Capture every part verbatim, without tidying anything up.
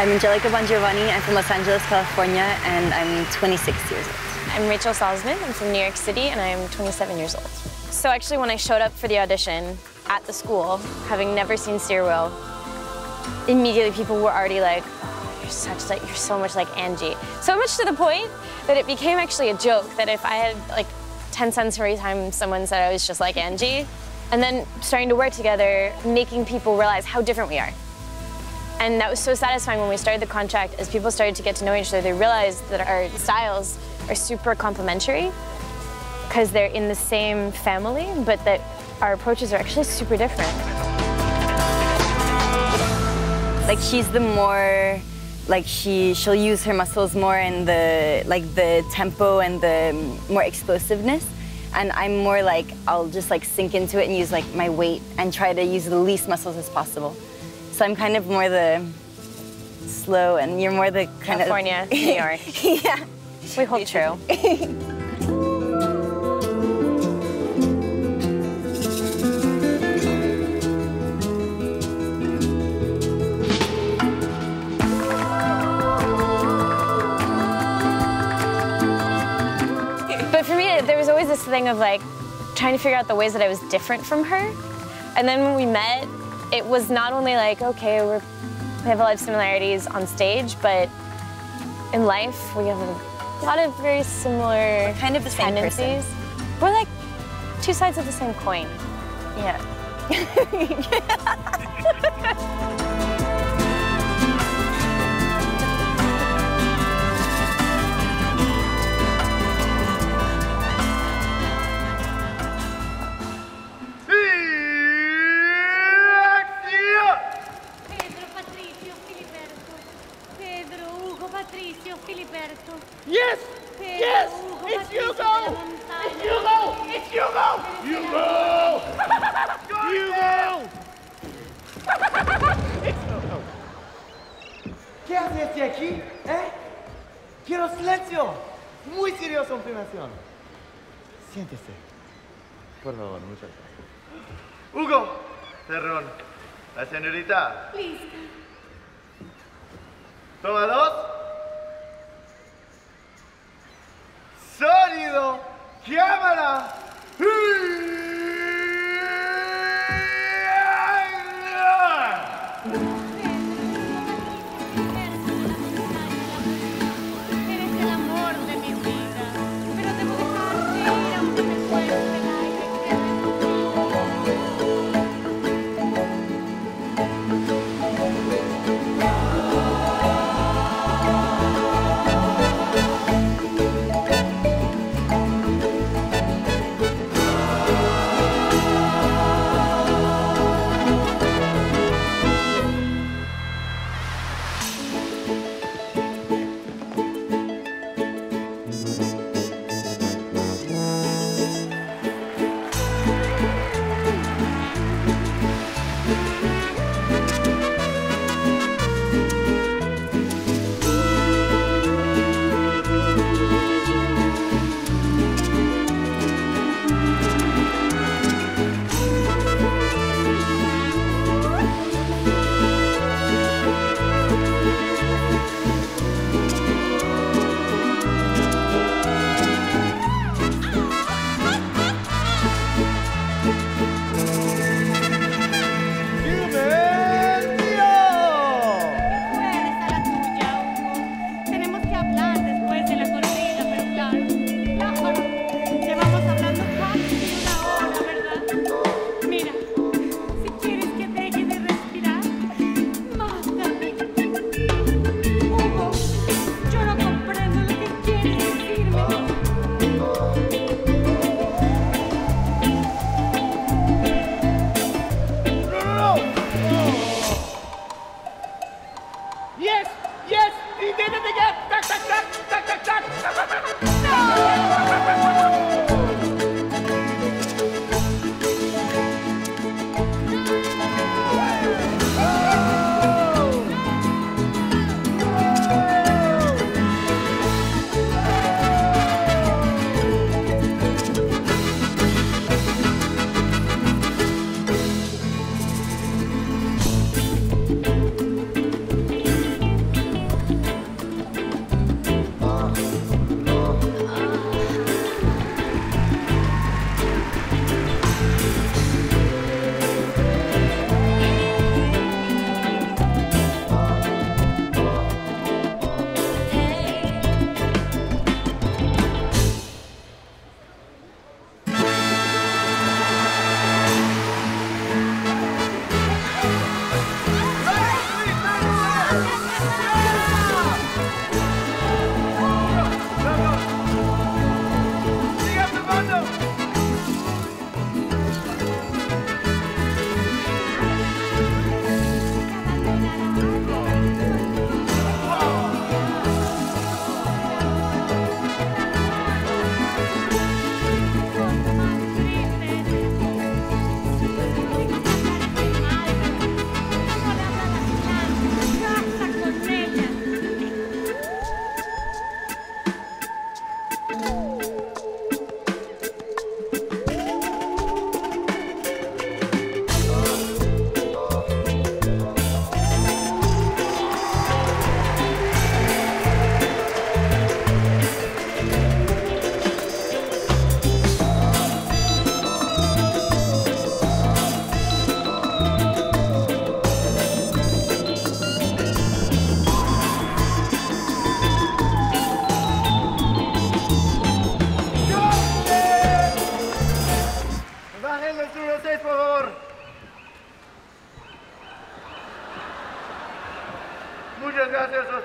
I'm Angelica Bongiovanni. I'm from Los Angeles, California, and I'm twenty-six years old. I'm Rachel Salzman. I'm from New York City, and I'm twenty-seven years old. So actually, when I showed up for the audition at the school, having never seen Cirque, immediately people were already like, oh, you're such like, you're so much like Angie. So much to the point that it became actually a joke that if I had like ten cents for every time someone said I was just like Angie, and then starting to work together, making people realize how different we are. And that was so satisfying when we started the contract. As people started to get to know each other, they realized that our styles are super complementary because they're in the same family, but that our approaches are actually super different. Like she's the more, like she, she'll use her muscles more in the, like the tempo and the more explosiveness. And I'm more like, I'll just like sink into it and use like my weight and try to use the least muscles as possible. So I'm kind of more the slow, and you're more the kind California, of... New York. Yeah. We hold true. But for me, there was always this thing of like trying to figure out the ways that I was different from her. And then when we met, it was not only like, okay, we're, we have a lot of similarities on stage, but in life, we have a lot of very similar kind of the same tendencies. Person. We're like two sides of the same coin. Yeah. Yes! Yes! It's Hugo! It's Hugo! It's Hugo! Hugo! Hugo! ¿Qué hace este aquí? ¿Eh? Quiero silencio. Muy serioso en filmación. Siéntese. Por favor, muchas gracias. Hugo! Terrón. La señorita. Listo. Toma dos. Sólido, cámara. Eres el amor de mi vida, pero debo dejarte ir aunque me cueste el aire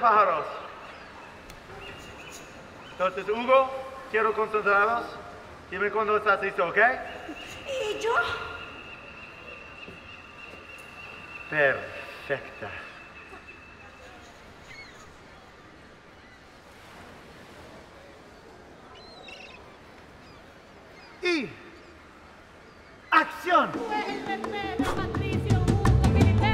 pájaros. Entonces, Hugo, quiero concentrados. Dime cuando estás listo, ¿ok? ¿Y yo? Perfecta. Y acción. Pues el respeto, Patricio, Hugo, Filipe.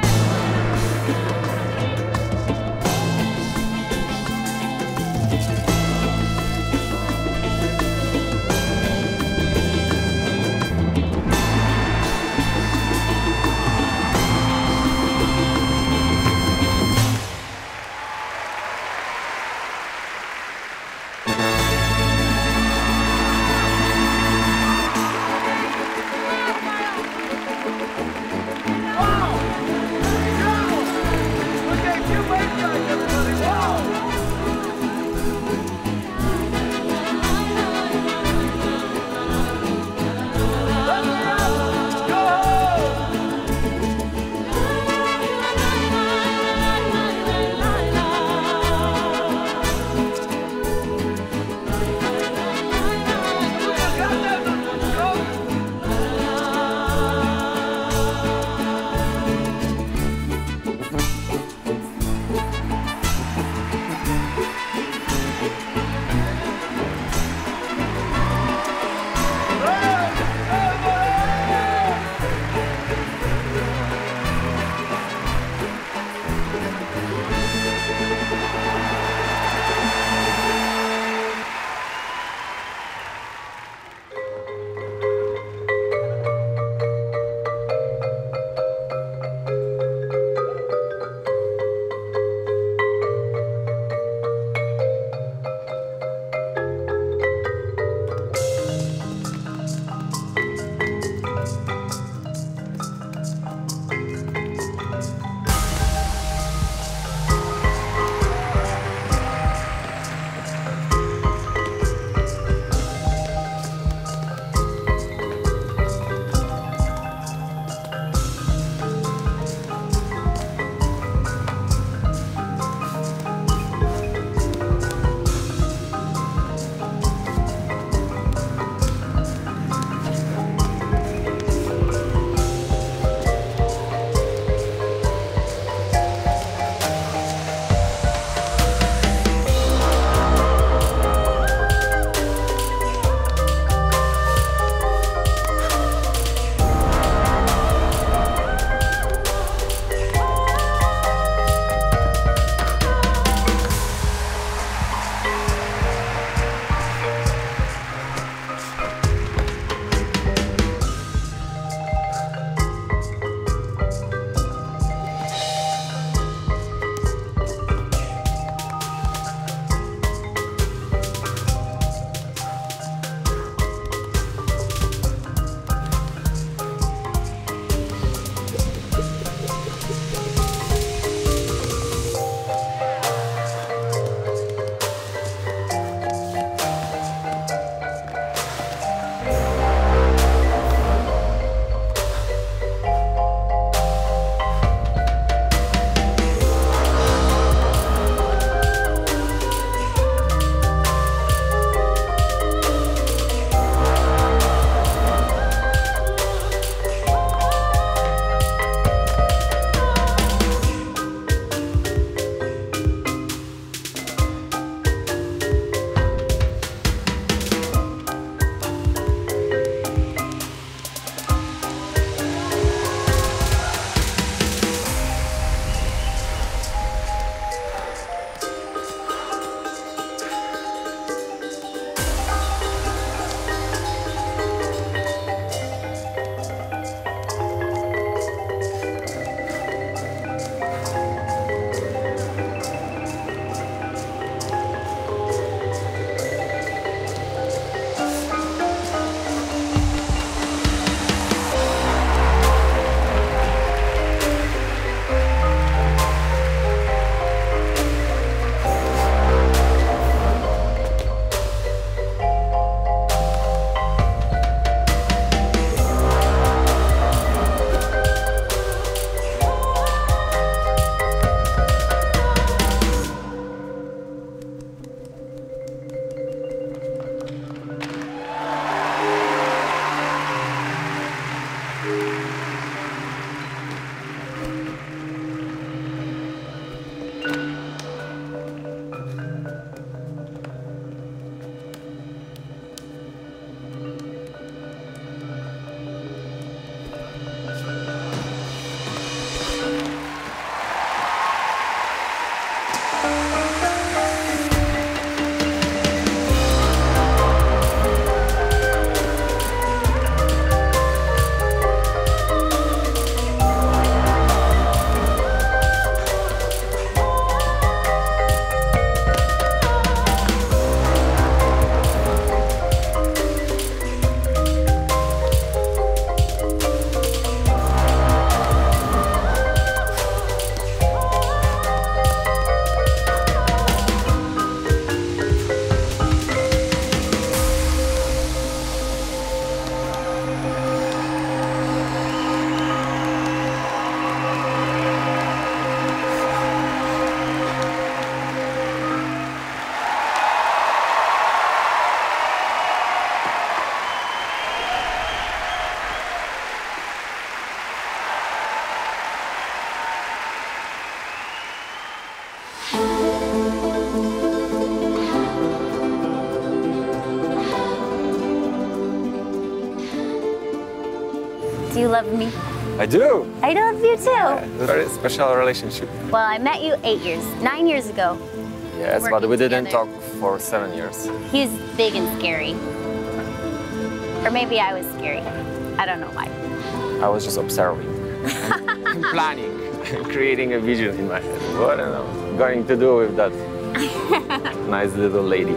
Do you love me? I do. I love you too. Yeah, it's a very special relationship. Well, I met you eight years, nine years ago. Yes, but Working we didn't together. talk for seven years. He's big and scary. Or maybe I was scary. I don't know why. I was just observing, and planning, creating a vision in my head. What am I going to do with that nice little lady?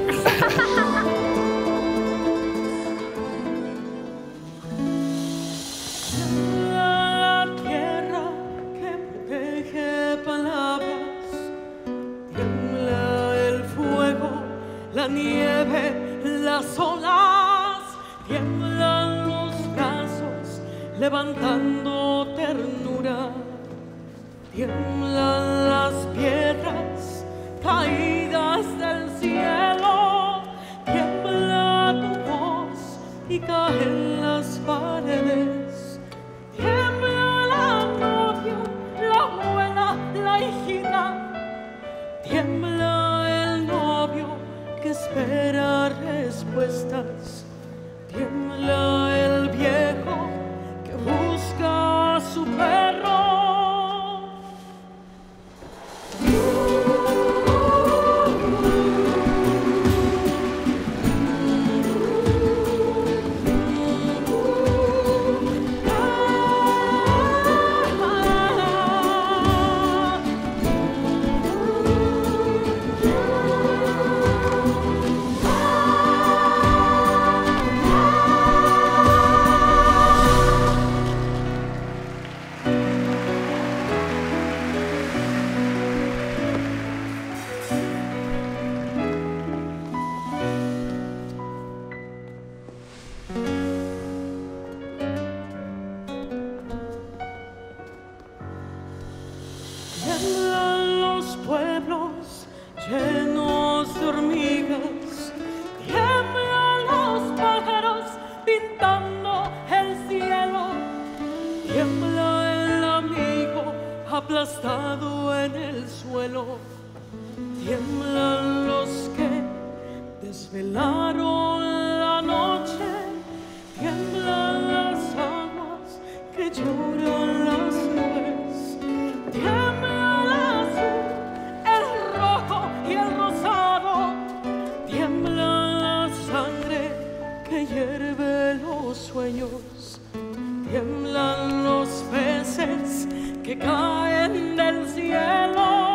La nieve, las olas, tiemblan los brazos, levantando ternura. Tiemblan las piedras caídas del cielo, tiembla tu voz y caen las paredes. Tiembla la novia, la abuela, la hijita, tiembla el novio que espera respuestas, tiembla el viejo que busca a su perro. Tiemblan los pueblos llenos de hormigas, tiemblan los pájaros pintando el cielo, tiembla el amigo aplastado en el suelo, tiemblan los que desvelaron la noche, tiemblan las aguas que lloran las nubes, tiembla el azul, el rojo y el rosado, tiembla la sangre que hierve los sueños, tiemblan los peces que caen del cielo.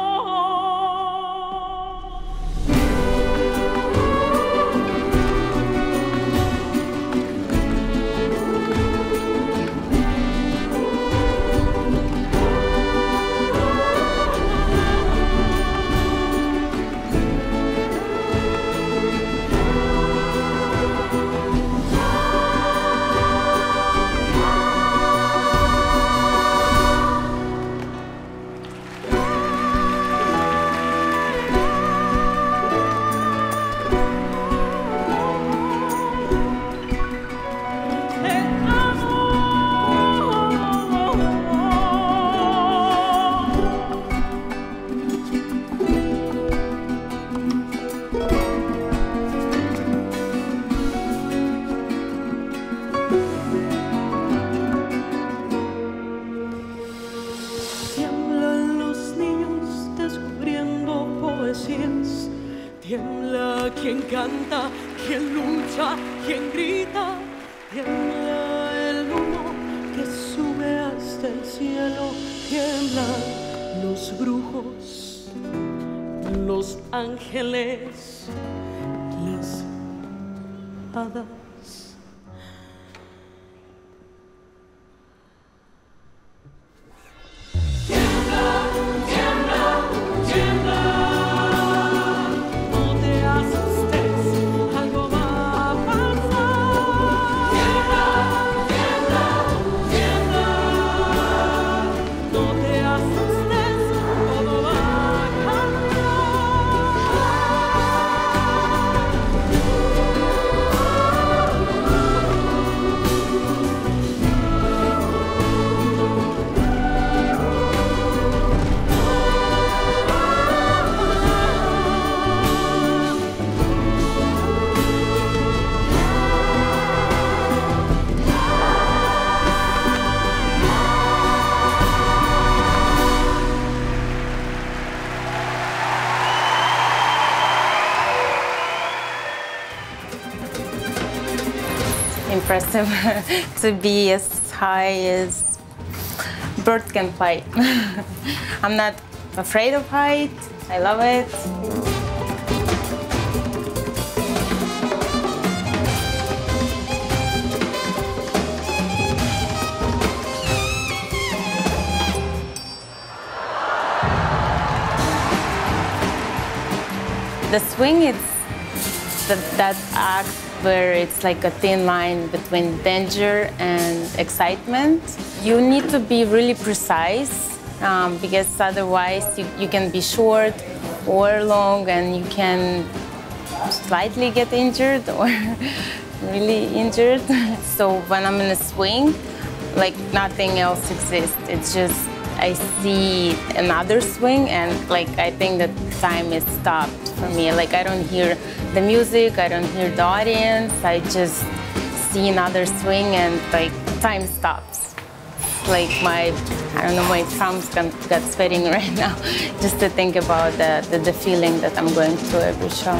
Tiembla quien canta, quien lucha, quien grita, tiembla el humo que sube hasta el cielo, tiemblan los brujos, los ángeles, las hadas. Tiembla, impressive to be as high as birds can fly. I'm not afraid of height. I love it. The swing is the, that act where it's like a thin line between danger and excitement. You need to be really precise um, because otherwise you, you can be short or long and you can slightly get injured or really injured. So when I'm in a swing, like nothing else exists. It's just I see another swing and like I think that time is stopped for me. Like I don't hear the music, I don't hear the audience, I just see another swing and like time stops. Like my, I don't know, my thumbs got sweating right now just to think about the, the, the feeling that I'm going through every show.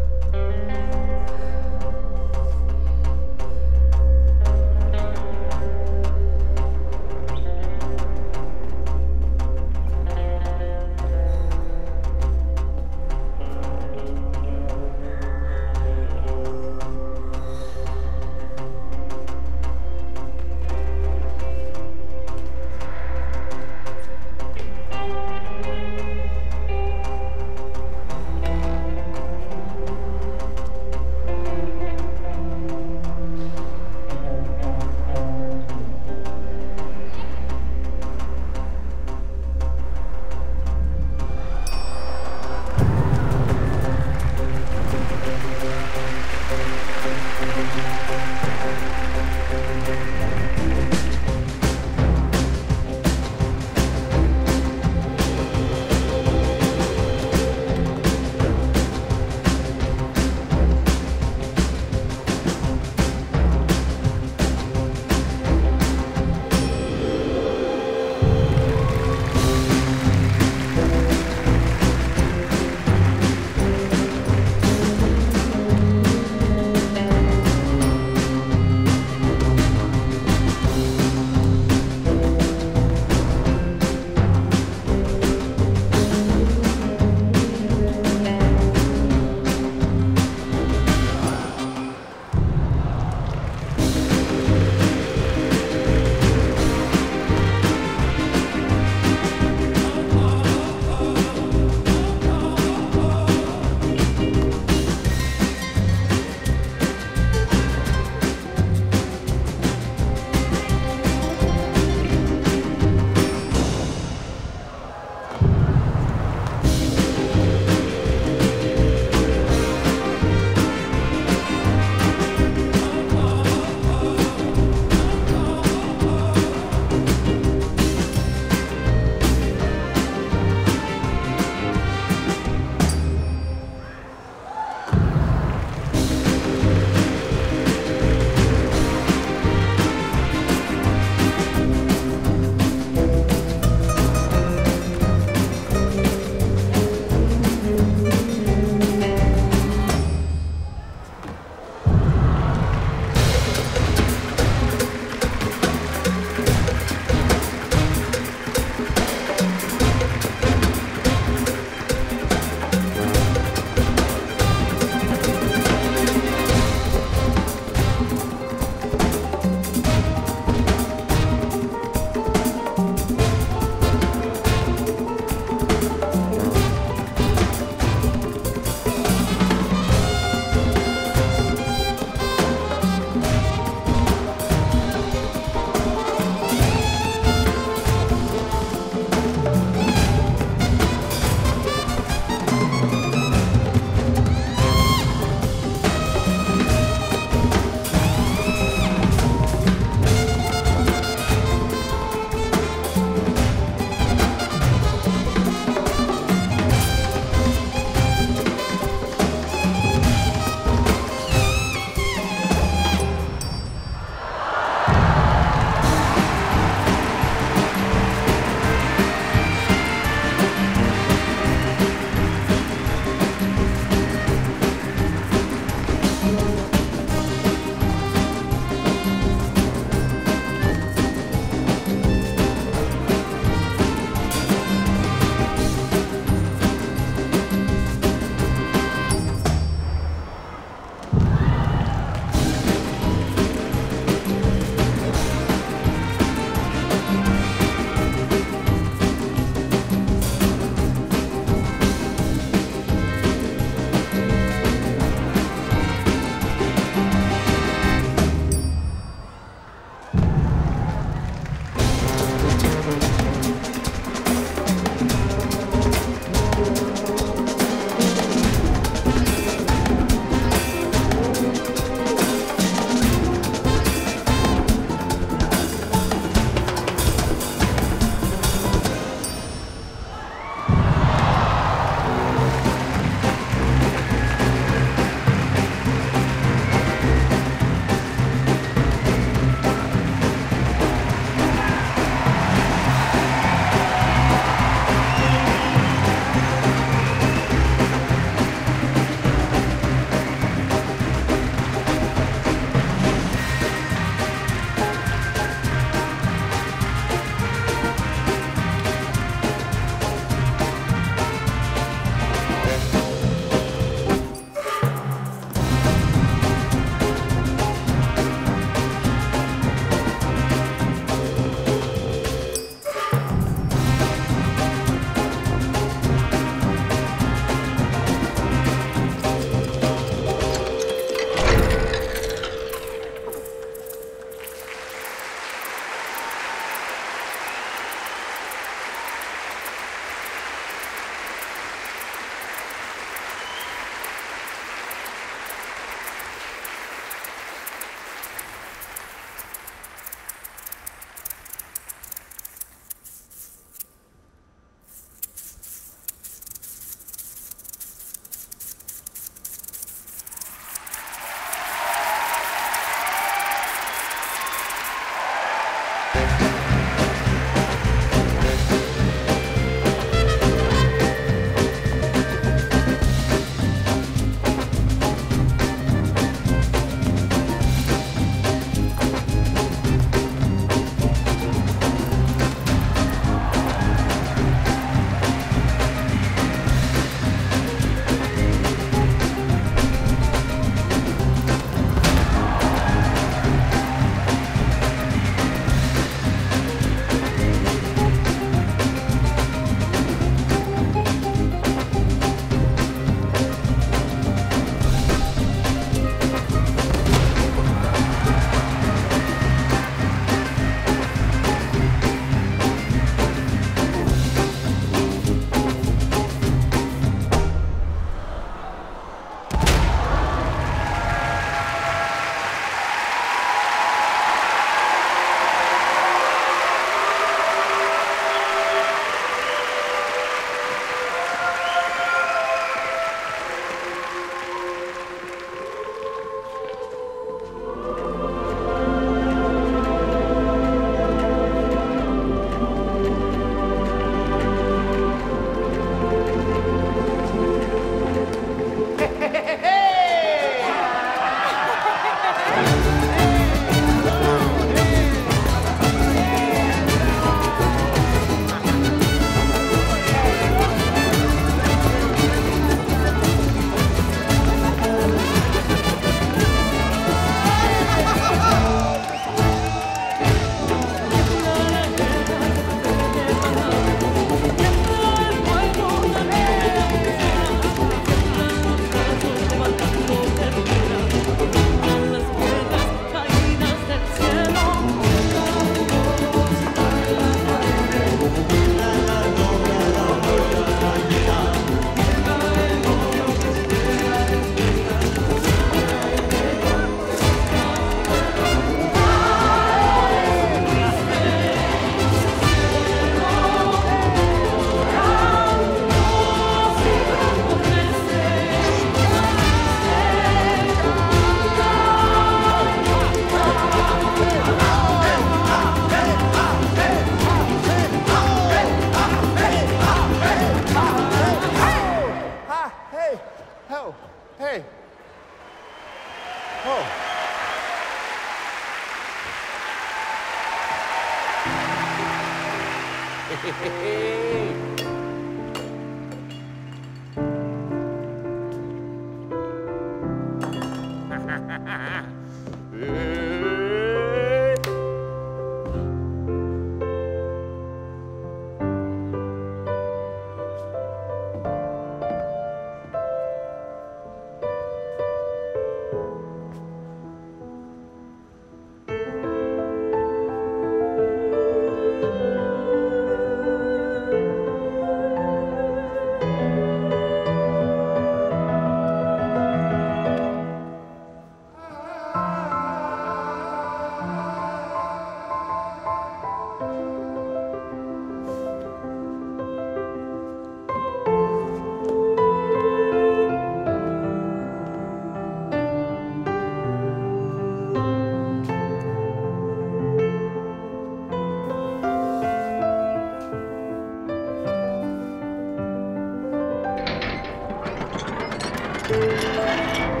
Thank you.